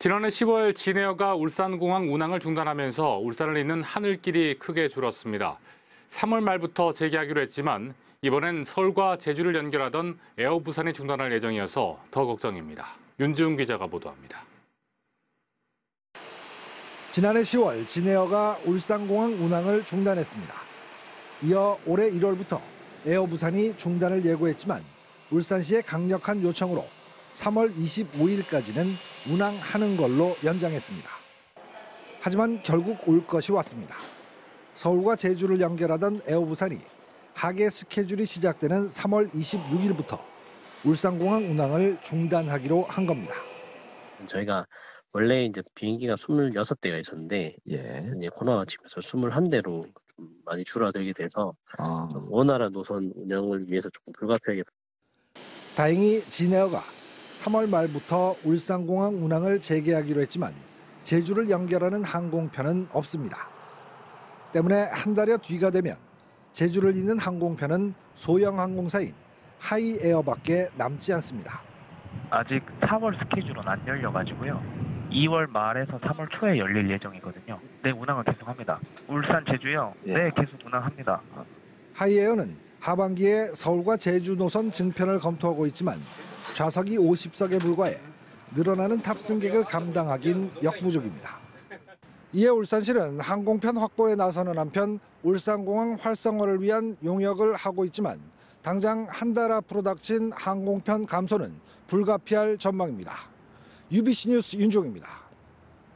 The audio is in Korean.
지난해 10월 진에어가 울산공항 운항을 중단하면서 울산을 잇는 하늘길이 크게 줄었습니다. 3월 말부터 재개하기로 했지만 이번엔 서울과 제주를 연결하던 에어 부산이 중단할 예정이어서 더 걱정입니다. 윤지훈 기자가 보도합니다. 지난해 10월 진에어가 울산공항 운항을 중단했습니다. 이어 올해 1월부터 에어 부산이 중단을 예고했지만 울산시의 강력한 요청으로 3월 25일까지는 운항하는 걸로 연장했습니다. 하지만 결국 올 것이 왔습니다. 서울과 제주를 연결하던 에어 부산이 하계 스케줄이 시작되는 3월 26일부터 울산공항 운항을 중단하기로 한 겁니다. 저희가 원래 이제 비행기가 26대가 있었는데 이제 코로나가 치면서 21대로 좀 많이 줄어들게 돼서 원활한 노선 운영을 위해서 조금 불가피하게. 다행히 진에어가 3월 말부터 울산공항 운항을 재개하기로 했지만 제주를 연결하는 항공편은 없습니다. 때문에 한 달여 뒤가 되면 제주를 잇는 항공편은 소형 항공사인 하이에어밖에 남지 않습니다. 아직 4월 스케줄은 안 열려가지고요. 2월 말에서 3월 초에 열릴 예정이거든요. 네, 운항을 계속합니다. 울산, 제주요? 네, 계속 운항합니다. 하이에어는 하반기에 서울과 제주 노선 증편을 검토하고 있지만 좌석이 50석에 불과해 늘어나는 탑승객을 감당하긴 역부족입니다. 이에 울산시는 항공편 확보에 나서는 한편 울산공항 활성화를 위한 용역을 하고 있지만 당장 한 달 앞으로 닥친 항공편 감소는 불가피할 전망입니다. UBC 뉴스 윤종입니다.